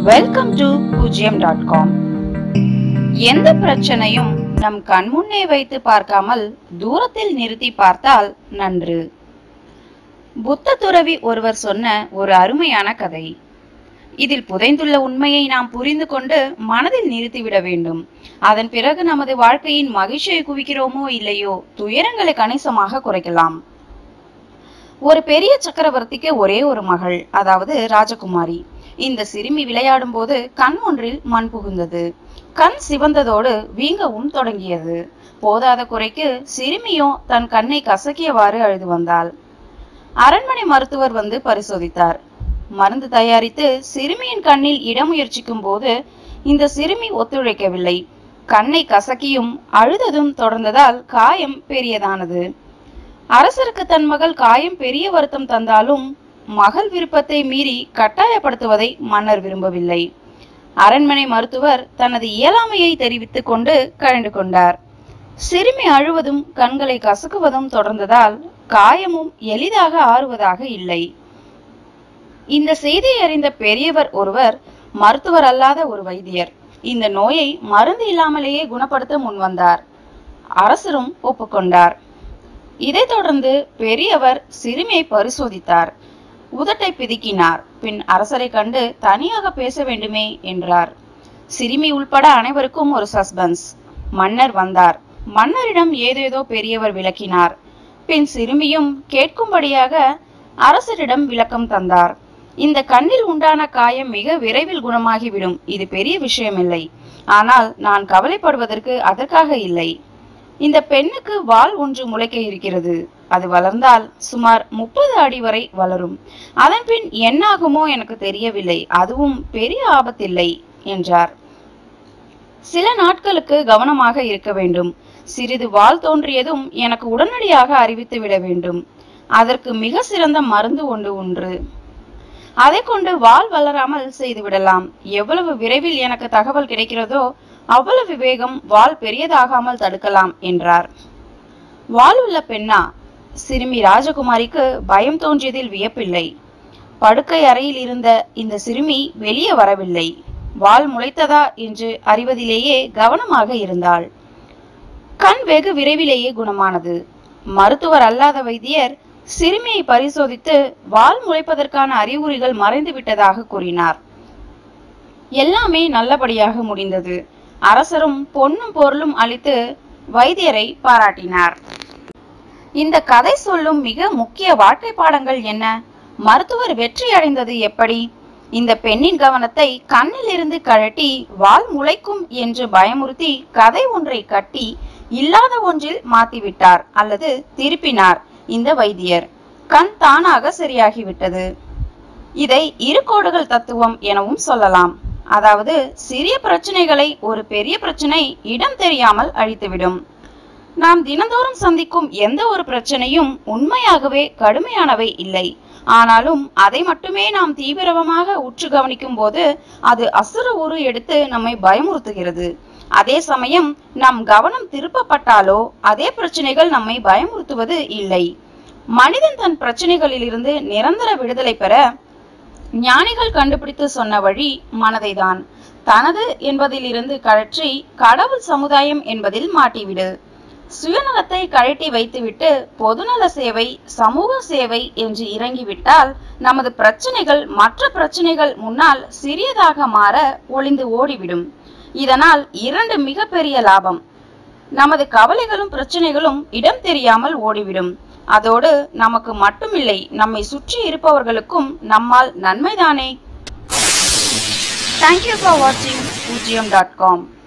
Welcome to Poojiyam.com. எந்த பிரச்சனையும் நம் கண்முன்னே வைத்து பார்க்காமல் தூரத்தில் நிறுத்தி பார்த்தால் நன்று. புத்த துறவி ஒருவர் சொன்ன ஒரு அருமையான கதை. இதில் புதைந்துள்ள உண்மையை நாம் புரிந்து கொண்டு மனதில் நிறுத்திவிட வேண்டும். அதன் பிறகு நமது வாழ்க்கையின் மகிழ்ச்சியை குவிக்கிறோமோ இல்லையோ, துயரங்களை கணிசமாக குறைக்கலாம். ஒரு பெரிய சக்கரவர்த்திக்கு ஒரே ஒரு மகள், அதாவது ராஜகுமாரி. இந்த சிறுமி விளையாடும் போது கண் ஒன்றில் மண் புகுந்தது. கண் சிவந்ததோடு வீங்கவும் தொடங்கியது. போதாத குறைக்கு சிறுமியோ தன் கண்ணை கசக்கியவாறு அழுது வந்தாள். அரண்மனை மருத்துவர் வந்து பரிசோதித்தார். மருந்து தயாரித்து சிறுமியின் கண்ணில் இட முயற்சிக்கும் போது இந்த சிறுமி ஒத்துழைக்கவில்லை. கண்ணை கசக்கியும் அழுததும் தொடர்ந்ததால் காயம் பெரியதானது. அரசருக்கு தன் மகள் காயம் பெரிய வருத்தம் தந்தாலும் மகள் விருப்பத்தை மீறி கட்டாயப்படுத்துவதை மன்னர் விரும்பவில்லை. அரண்மனை மருத்துவர் தனது இயலாமையை தெரிவித்துக் கொண்டு கழிந்து கொண்டார். சிறுமி அழுவதும் கண்களை கசக்குவதும் தொடர்ந்ததால் காயமும் எளிதாக ஆறுவதாக இல்லை. இந்த செய்தியை அறிந்த பெரியவர் ஒருவர் மருத்துவர் அல்லாத ஒரு வைத்தியர் இந்த நோயை மருந்து இல்லாமலேயே குணப்படுத்த முன்வந்தார். அரசரும் ஒப்புக்கொண்டார். இதைத் தொடர்ந்து பெரியவர் சிறுமியை பரிசோதித்தார். உதட்டை பிதுக்கினார். பின் அரசரை கண்டு தனியாக பேச வேண்டுமே என்றார். சிறுமி உள்பட அனைவருக்கும் ஒரு சஸ்பென்ஸ். மன்னர் வந்தார். மன்னரிடம் ஏதேதோ பெரியவர் விளக்கினார். பின் சிறுமியும் கேட்கும்படியாக அரசரிடம் விளக்கம் தந்தார். இந்த கண்ணில் உண்டான காயம் மிக விரைவில் குணமாகிவிடும். இது பெரிய விஷயமில்லை. ஆனால் நான் கவலைப்படுவதற்கு அதற்காக இல்லை. இந்த பெண்ணுக்கு வால் ஒன்று முளைக்க இருக்கிறது. அது வளர்ந்தால் சுமார் 30 அடி வரை வளரும். அதன் பின் என்னாகுமோ எனக்கு தெரியவில்லை. அதுவும் பெரிய ஆபத்தில்லை என்றார். சில நாட்களுக்கு கவனமாக இருக்க வேண்டும். சிறிது வால் தோன்றியதும் எனக்கு உடனடியாக அறிவித்து விட வேண்டும். அதற்கு மிக சிறந்த மருந்து ஒன்று. அதை கொண்டு வால் வளராமல் செய்துவிடலாம். எவ்வளவு விரைவில் எனக்கு தகவல் கிடைக்கிறதோ அவ்வளவு வேகம் வால் பெரியதாகாமல் தடுக்கலாம் என்றார். வால் உள்ள பெண்ணா? சிறுமி ராஜகுமாரிக்கு பயம் தோன்றியதில் வியப்பில்லை. படுக்கை அறையில் இருந்த இந்த சிறுமி வெளியே வரவில்லை. வால் முளைத்ததா என்று அறிவதிலேயே கவனமாக இருந்தாள். கண் வெகு விரைவிலேயே குணமானது. மருத்துவர் அல்லாத வைத்தியர் சிறுமியை பரிசோதித்து வால் முளைப்பதற்கான அறிகுறிகள் மறைந்து விட்டதாக கூறினார். எல்லாமே நல்லபடியாக முடிந்தது. அரசரும் பொன்னும் பொருளும் அளித்து வைத்தியரை பாராட்டினார். இந்த கதை சொல்லும் மிக முக்கிய வாழ்க்கை பாடங்கள் என்ன? மருத்துவர் வெற்றி அடைந்தது எப்படி? இந்த பெண்ணின் கவனத்தை கண்ணில் இருந்து கழட்டி வால் முளைக்கும் என்று பயமுறுத்தி கதை ஒன்றை கட்டி இல்லாத ஒன்றில் மாத்திவிட்டார் அல்லது திருப்பினார் இந்த வைத்தியர். கண் தானாக சரியாகிவிட்டது. இதை இருகோடுகள் தத்துவம் எனவும் சொல்லலாம். அதாவது சிறிய பிரச்சனைகளை ஒரு பெரிய பிரச்சனை இடம் தெரியாமல் அழித்துவிடும். நாம் தினந்தோறும் சந்திக்கும் எந்த ஒரு பிரச்சனையும் உண்மையாகவே கடுமையானவை இல்லை. ஆனாலும் அதை மட்டுமே நாம் தீவிரமாக உற்று கவனிக்கும் போது அது அசுர உரு எடுத்து நம்மை பயமுறுத்துகிறது. அதே சமயம் நம் கவனம் திருப்பப்பட்டாலோ அதே பிரச்சனைகள் நம்மை பயமுறுத்துவது இல்லை. மனிதன் தன் பிரச்சனைகளில் இருந்து நிரந்தர விடுதலை பெற ஞானிகள் கண்டுபிடித்து சொன்ன வழி மனதைதான். தனது என்பதில் இருந்து கழற்றி கடவுள் சமுதாயம் என்பதில் மாட்டிவிடு. சுயநலத்தை கழட்டி வைத்துவிட்டு பொதுநல சேவை, சமூக சேவை என்று இறங்கிவிட்டால் நமது பிரச்சனைகள் மற்ற பிரச்சனைகள் முன்னால் சிறியதாக மாற ஒளிந்து ஓடிவிடும். இதனால் 2 மிகப்பெரிய லாபம். நமது கவலைகளும் பிரச்சனைகளும் இடம் தெரியாமல் ஓடிவிடும். அதோடு நமக்கு மட்டுமில்லை, நம்மை சுற்றி இருப்பவர்களுக்கும் நம்மால் நன்மைதானே. Thank you for watching Poojiyam.com.